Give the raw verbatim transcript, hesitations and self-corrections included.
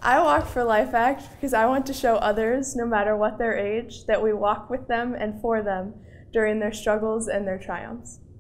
I walk for LifeAct because I want to show others, no matter what their age, that we walk with them and for them during their struggles and their triumphs.